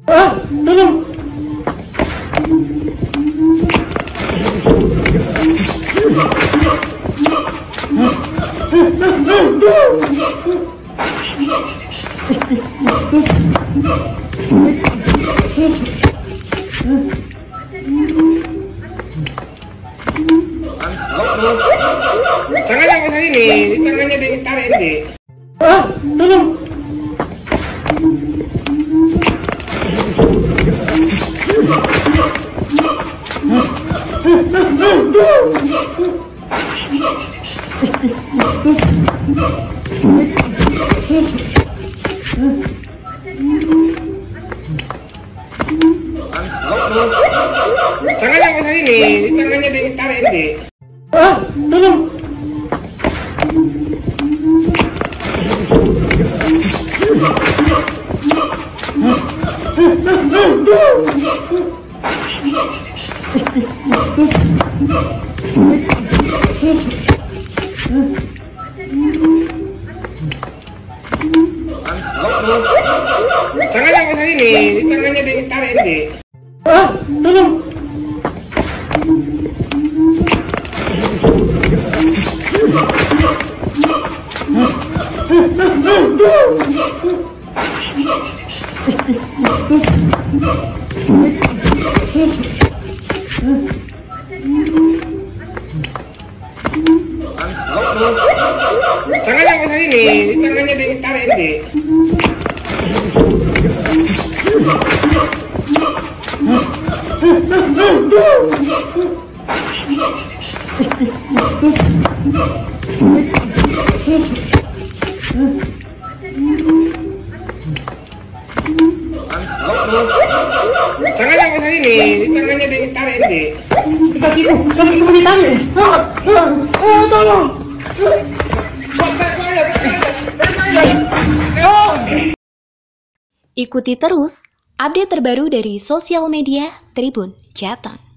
Tolong. Tangannya ke sini, tangannya ditarik ini. Tolong. Tangannya ke sini, tangannya ditarik ini. Tolong. Tangannya ke sini, tangannya ditarik ini. Tolong. Tangannya ke sini, tangannya ditarik ini. Tangannya ke sini, tangannya ditarik ini. Kakiku ditarik. Tolong. Ikuti terus update terbaru dari sosial media Tribun Jateng.